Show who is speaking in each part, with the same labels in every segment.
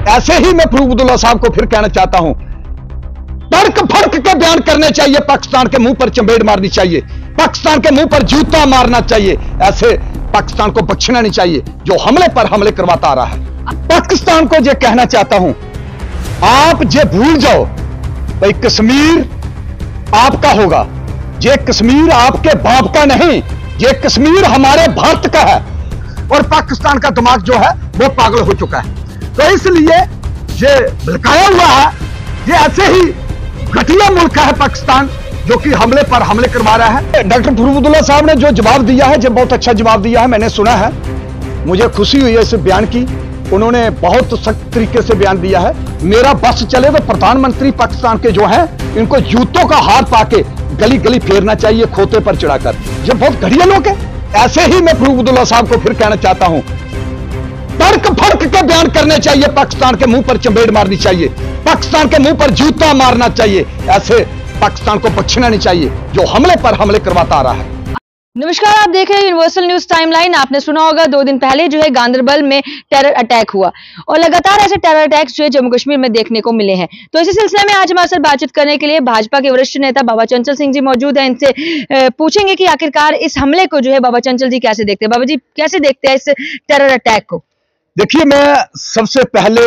Speaker 1: ऐसे ही मैं फरूक अब्दुल्ला साहब को फिर कहना चाहता हूं, तर्क फर्क के बयान करने चाहिए, पाकिस्तान के मुंह पर चंबेड़ मारनी चाहिए, पाकिस्तान के मुंह पर जूता मारना चाहिए। ऐसे पाकिस्तान को बख्शना नहीं चाहिए जो हमले पर हमले करवाता आ रहा है। पाकिस्तान को यह कहना चाहता हूं, आप ये भूल जाओ भाई कश्मीर आपका होगा, ये कश्मीर आपके बाप का नहीं, ये कश्मीर हमारे भारत का है। और पाकिस्तान का दिमाग जो है वो पागल हो चुका है, तो इसलिए ये भड़काया हुआ है। ये ऐसे ही घटिया मुल्क है पाकिस्तान जो कि हमले पर हमले करवा रहा है। डॉक्टर फरूक अब्दुल्ला साहब ने जो जवाब दिया है, जो बहुत अच्छा जवाब दिया है, मैंने सुना है, मुझे खुशी हुई है इस बयान की। उन्होंने बहुत सख्त तरीके से बयान दिया है। मेरा बस चले तो प्रधानमंत्री पाकिस्तान के जो हैं इनको जूतों का हार पाके गली गली फेरना चाहिए, खोते पर चढ़ाकर। ये बहुत घटिया लोग हैं। ऐसे ही मैं फरूक अब्दुल्ला साहब को फिर कहना चाहता हूं, तर्क फर्क के बयान करने चाहिए, पाकिस्तान के मुंह पर चंबेड़ मारनी चाहिए, पाकिस्तान के मुंह पर जूता मारना चाहिए। ऐसे पाकिस्तान को बख्शना नहीं चाहिए जो हमले पर हमले करवाता आ रहा है।
Speaker 2: नमस्कार, आप देख रहे हैं यूनिवर्सल न्यूज टाइमलाइन। आपने सुना होगा 2 दिन पहले जो है गांदरबल में टेरर अटैक हुआ और लगातार ऐसे टेरर अटैक्स जो है जम्मू कश्मीर में देखने को मिले हैं। तो इसी सिलसिले में आज हमारे साथ बातचीत करने के लिए भाजपा के वरिष्ठ नेता बाबा चंचल सिंह जी मौजूद हैं। इनसे पूछेंगे कि आखिरकार इस हमले को जो है बाबा चंचल जी कैसे देखते हैं। बाबा जी कैसे देखते हैं इस टेरर अटैक को?
Speaker 1: देखिए, मैं सबसे पहले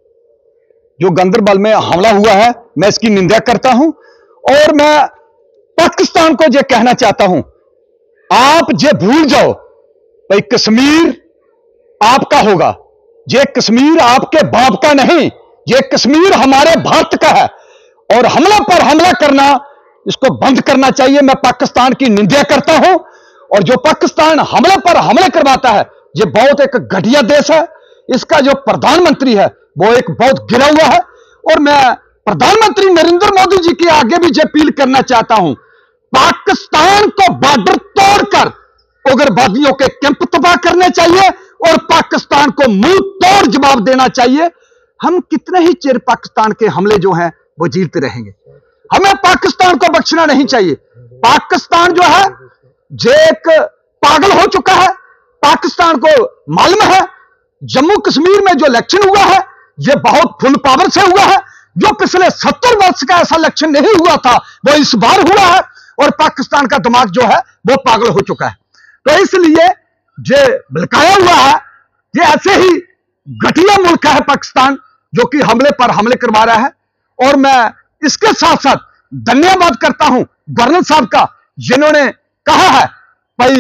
Speaker 1: जो गांदरबल में हमला हुआ है मैं इसकी निंदा करता हूं और मैं पाकिस्तान को यह कहना चाहता हूं, आप ये भूल जाओ भाई कश्मीर आपका होगा, ये कश्मीर आपके बाप का नहीं, ये कश्मीर हमारे भारत का है। और हमला पर हमला करना इसको बंद करना चाहिए। मैं पाकिस्तान की निंदा करता हूं और जो पाकिस्तान हमले पर हमले करवाता है ये बहुत एक घटिया देश है। इसका जो प्रधानमंत्री है वो एक बहुत गिरा हुआ है। और मैं प्रधानमंत्री नरेंद्र मोदी जी के आगे भी ये अपील करना चाहता हूं, पाकिस्तान को बॉर्डर तोड़कर उग्रवादियों के कैंप तबाह करने चाहिए और पाकिस्तान को मुंह तोड़ जवाब देना चाहिए। हम कितने ही चिर पाकिस्तान के हमले जो हैं वो झेलते रहेंगे। हमें पाकिस्तान को बख्शना नहीं चाहिए। पाकिस्तान जो है ये एक पागल हो चुका है। पाकिस्तान को मालूम है जम्मू कश्मीर में जो इलेक्शन हुआ है ये बहुत फुल पावर से हुआ है। जो पिछले 70 वर्ष का ऐसा इलेक्शन नहीं हुआ था वो इस बार हुआ है और पाकिस्तान का दिमाग जो है वो पागल हो चुका है। तो इसलिए ये भड़काया हुआ है। ये ऐसे ही घटिया मुल्क है पाकिस्तान जो कि हमले पर हमले करवा रहा है। और मैं इसके साथ साथ धन्यवाद करता हूं गवर्नर साहब का, जिन्होंने कहा है भाई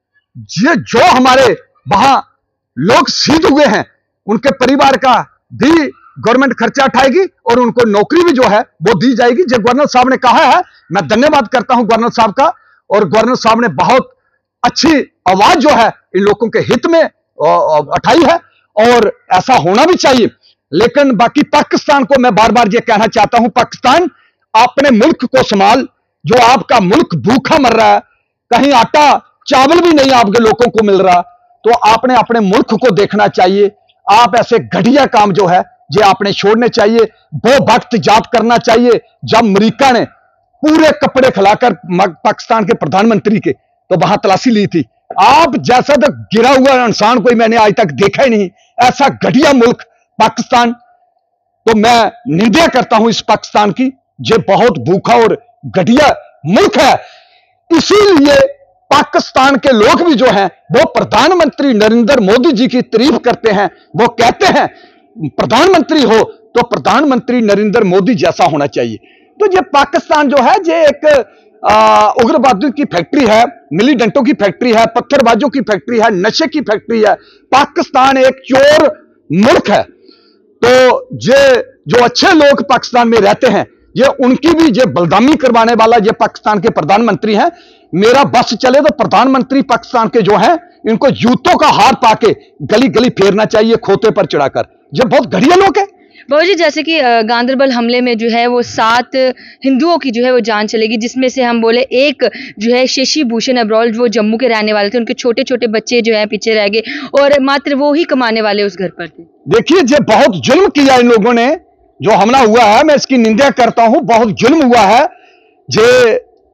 Speaker 1: ये जो हमारे वहां लोग शहीद हुए हैं उनके परिवार का भी गवर्नमेंट खर्चा उठाएगी और उनको नौकरी भी जो है वो दी जाएगी। जो गवर्नर साहब ने कहा है मैं धन्यवाद करता हूं गवर्नर साहब का। और गवर्नर साहब ने बहुत अच्छी आवाज जो है इन लोगों के हित में उठाई है और ऐसा होना भी चाहिए। लेकिन बाकी पाकिस्तान को मैं बार बार ये कहना चाहता हूं, पाकिस्तान अपने मुल्क को संभाल। जो आपका मुल्क भूखा मर रहा है, कहीं आटा चावल भी नहीं आपके लोगों को मिल रहा, तो आपने अपने मुल्क को देखना चाहिए। आप ऐसे घटिया काम जो है ये आपने छोड़ने चाहिए। वो वक्त याद करना चाहिए जब अमेरिका ने पूरे कपड़े खिलाकर पाकिस्तान के प्रधानमंत्री के तो वहां तलाशी ली थी। आप जैसा तो गिरा हुआ इंसान कोई मैंने आज तक देखा ही नहीं, ऐसा घटिया मुल्क पाकिस्तान। तो मैं निंदा करता हूं इस पाकिस्तान की। ये बहुत भूखा और घटिया मुल्क है। इसीलिए पाकिस्तान के लोग भी जो हैं वो प्रधानमंत्री नरेंद्र मोदी जी की तारीफ करते हैं। वो कहते हैं प्रधानमंत्री हो तो प्रधानमंत्री नरेंद्र मोदी जैसा होना चाहिए। तो ये पाकिस्तान जो है ये एक उग्रवादियों की फैक्ट्री है, मिलीडेंटों की फैक्ट्री है, पत्थरबाजों की फैक्ट्री है, नशे की फैक्ट्री है। पाकिस्तान एक चोर मुल्क है। तो ये जो अच्छे लोग पाकिस्तान में रहते हैं ये उनकी भी ये बलदामी करवाने वाला ये पाकिस्तान के प्रधानमंत्री हैं। मेरा बस चले तो प्रधानमंत्री पाकिस्तान के जो हैं इनको जूतों का हार पाके गली गली फेरना चाहिए, खोते पर चढ़ाकर। ये बहुत घटिया लोग हैं।
Speaker 2: बाबू जी जैसे कि गांदरबल हमले में जो है वो 7 हिंदुओं की जो है वो जान चलेगी, जिसमें से हम बोले एक जो है शशि भूषण अब्रोल वो जम्मू के रहने वाले थे, उनके छोटे छोटे बच्चे जो है पीछे रह गए और मात्र वो ही कमाने वाले उस घर पर थे।
Speaker 1: देखिए ये बहुत जुल्म किया इन लोगों ने। जो हमला हुआ है मैं इसकी निंदा करता हूं, बहुत जुल्म हुआ है। ये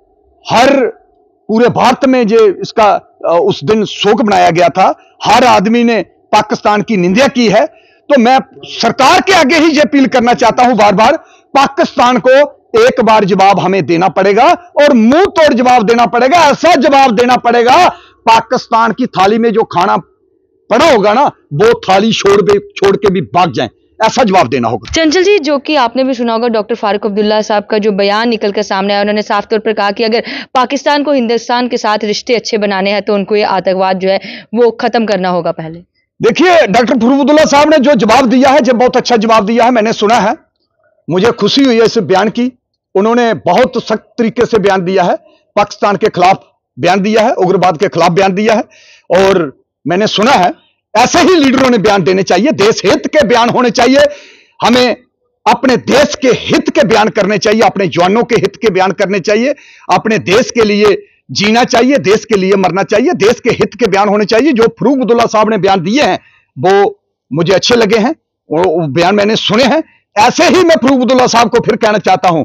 Speaker 1: हर पूरे भारत में ये इसका उस दिन शोक मनाया गया था। हर आदमी ने पाकिस्तान की निंदा की है। तो मैं सरकार के आगे ही ये अपील करना चाहता हूं बार बार, पाकिस्तान को एक बार जवाब हमें देना पड़ेगा और मुंह तोड़ जवाब देना पड़ेगा। ऐसा जवाब देना पड़ेगा, पाकिस्तान की थाली में जो खाना पड़ा होगा ना, वो थाली छोड़ के भी भाग जाएं, ऐसा जवाब देना होगा।
Speaker 2: चंचल जी, जो कि आपने भी सुना होगा डॉक्टर फारूक अब्दुल्ला साहब का जो बयान निकल कर सामने आया, उन्होंने साफ तौर पर कहा कि अगर पाकिस्तान को हिंदुस्तान के साथ रिश्ते अच्छे बनाने हैं तो उनको ये आतंकवाद जो है वो खत्म करना होगा पहले।
Speaker 1: देखिए, डॉक्टर फारूक अब्दुल्ला साहब ने जो जवाब दिया है, जो बहुत अच्छा जवाब दिया है, मैंने सुना है, मुझे खुशी हुई है इस बयान की। उन्होंने बहुत सख्त तरीके से बयान दिया है, पाकिस्तान के खिलाफ बयान दिया है, उग्रवाद के खिलाफ बयान दिया है, और मैंने सुना है ऐसे ही लीडरों ने बयान देने चाहिए, देश हित के बयान होने चाहिए। हमें अपने देश के हित के बयान करने चाहिए, अपने जवानों के हित के बयान करने चाहिए, अपने देश के लिए जीना चाहिए, देश के लिए मरना चाहिए, देश के हित के बयान होने चाहिए। जो फारूक अब्दुल्ला साहब ने बयान दिए हैं वो मुझे अच्छे लगे हैं, वो बयान मैंने सुने हैं। ऐसे ही मैं फारूक अब्दुल्ला साहब को फिर कहना चाहता हूं,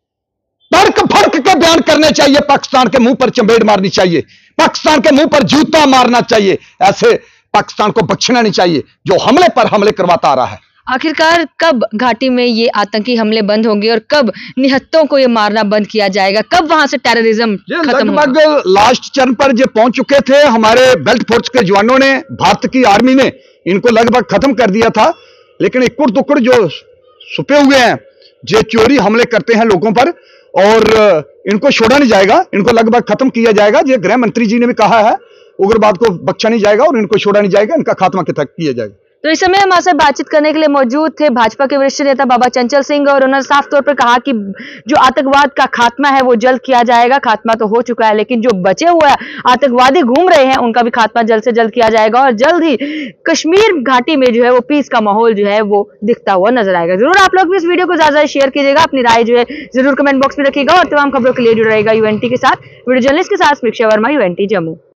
Speaker 1: तर्क फर्क के बयान करने चाहिए, पाकिस्तान के मुंह पर चंबेड़ मारनी चाहिए, पाकिस्तान के मुंह पर जूता मारना चाहिए। ऐसे पाकिस्तान को बख्शना नहीं चाहिए जो हमले पर हमले करवाता आ रहा है।
Speaker 2: आखिरकार कब घाटी में ये आतंकी हमले बंद होंगे और कब निहत्तों को ये मारना बंद किया जाएगा, कब वहां से टेररिज्म खत्म होगा?
Speaker 1: लगभग लास्ट चरण पर जो पहुंच चुके थे हमारे बेल्ट फोर्स के जवानों ने, भारत की आर्मी ने इनको लगभग खत्म कर दिया था, लेकिन इक्कुड़ दुक्कुड़ जो छुपे हुए हैं, जो चोरी हमले करते हैं लोगों पर, और इनको छोड़ा नहीं जाएगा, इनको लगभग खत्म किया जाएगा। ये गृह मंत्री जी ने भी कहा है, उग्रवाद को बख्शा नहीं जाएगा और इनको छोड़ा नहीं जाएगा, इनका खात्मा किया जाएगा।
Speaker 2: तो इस समय हमारे साथ बातचीत करने के लिए मौजूद थे भाजपा के वरिष्ठ नेता बाबा चंचल सिंह, और उन्होंने साफ तौर पर कहा कि जो आतंकवाद का खात्मा है वो जल्द किया जाएगा। खात्मा तो हो चुका है, लेकिन जो बचे हुए आतंकवादी घूम रहे हैं उनका भी खात्मा जल्द से जल्द किया जाएगा, और जल्द ही कश्मीर घाटी में जो है वो पीस का माहौल जो है वो दिखता हुआ नजर आएगा। जरूर आप लोग भी इस वीडियो को ज्यादा शेयर कीजिएगा, अपनी राय जो है जरूर कमेंट बॉक्स में रखिएगा, और तमाम खबरों के लिए जुड़ रहेगा यूएनटी के साथ। वीडियो जर्नलिस्ट के साथ स्पीक्षा वर्मा, यूएनटी जम्मू।